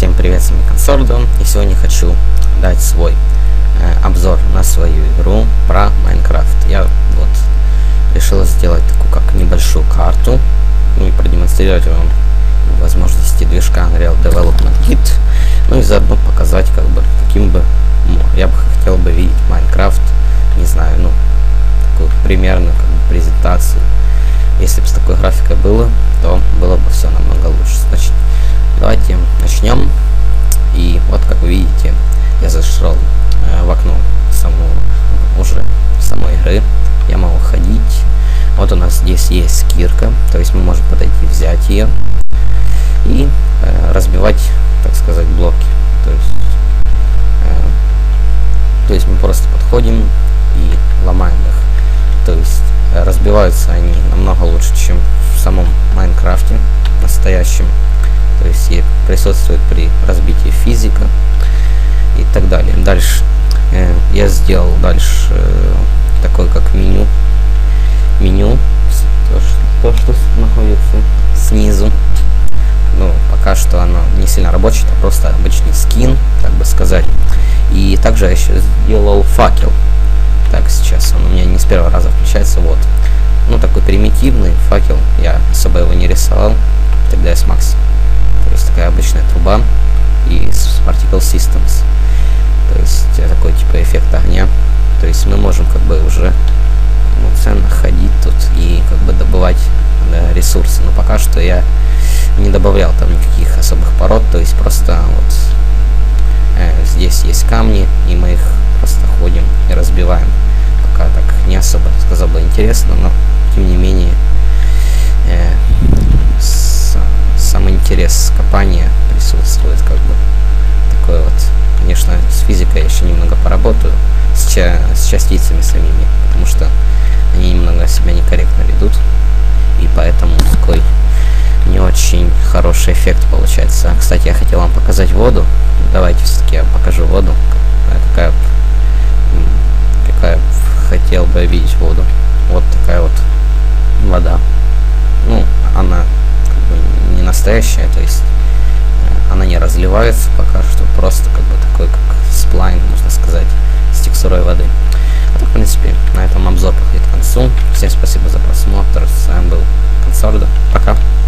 Всем привет, с вами Консордо, и сегодня хочу дать свой обзор на свою игру про Майнкрафт. Я вот решил сделать такую как небольшую карту, ну и продемонстрировать вам возможности движка Unreal Development Kit, ну и заодно показать, как бы, каким бы я бы хотел бы видеть Майнкрафт, не знаю, ну, такую примерную как бы презентацию. Если бы с такой графикой было, то было бы все намного лучше. Значит, давайте начнем. И вот, как вы видите, я зашел в окно самой игры. Я могу ходить. Вот у нас здесь есть кирка, то есть мы можем подойти, взять ее и разбивать, так сказать, блоки. То есть мы просто подходим и ломаем их. То есть разбиваются они намного лучше, чем в самом Майнкрафте настоящем. То есть и присутствует при разбитии физика и так далее. Дальше я сделал такое как меню, то что находится снизу. Ну, пока что оно не сильно рабочее, это просто обычный скин, так бы сказать. И также я еще сделал факел. Так, сейчас он у меня не с первого раза включается. Вот, ну, такой примитивный факел, я особо его не рисовал, тогда я с Макс. То есть такая обычная труба и с Particle Systems, то есть такой типа эффект огня. То есть мы можем как бы уже полноценно ходить тут и как бы добывать ресурсы. Но пока что я не добавлял там никаких особых пород, то есть просто вот здесь есть камни, и мы их просто ходим и разбиваем. Пока так не особо, сказал бы, интересно, но тем не менее сам интерес копания присутствует, как бы такой вот. Конечно, с физикой я еще немного поработаю, с частицами самими, потому что они немного себя некорректно ведут, и поэтому такой не очень хороший эффект получается. Кстати, я хотел вам показать воду. Давайте все-таки я покажу воду, какая хотел бы видеть воду. Вот такая вот вода. Ну, она как бы не настоящая, то есть она не разливается пока что, просто как бы такой как сплайн, можно сказать, с текстурой воды. А так, в принципе, на этом обзор подходит к концу. Всем спасибо за просмотр. С вами был Консордо. Пока.